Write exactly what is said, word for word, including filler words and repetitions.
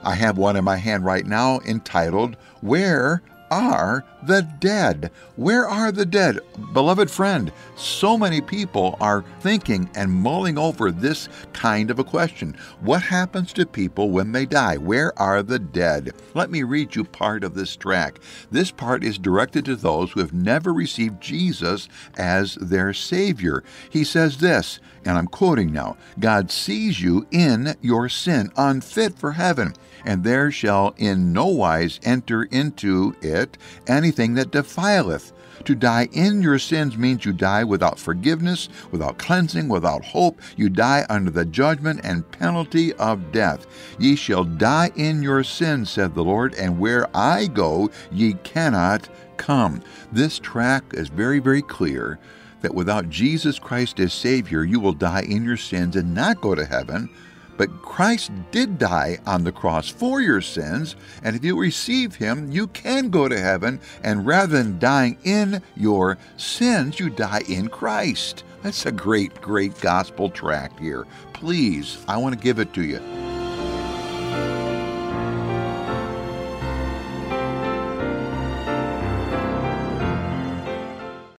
I have one in my hand right now entitled, Where Are the Dead? Where are the dead? Beloved friend, so many people are thinking and mulling over this kind of a question. What happens to people when they die? Where are the dead? Let me read you part of this track. This part is directed to those who have never received Jesus as their Savior. He says this, and I'm quoting now, God sees you in your sin, unfit for heaven, and there shall in no wise enter into it anything that defileth. To die in your sins means you die without forgiveness, without cleansing, without hope. You die under the judgment and penalty of death. Ye shall die in your sins, said the Lord, and where I go, ye cannot come. This track is very, very clear that without Jesus Christ as Savior, you will die in your sins and not go to heaven. But Christ did die on the cross for your sins, and if you receive Him, you can go to heaven, and rather than dying in your sins, you die in Christ. That's a great, great gospel tract here. Please, I want to give it to you.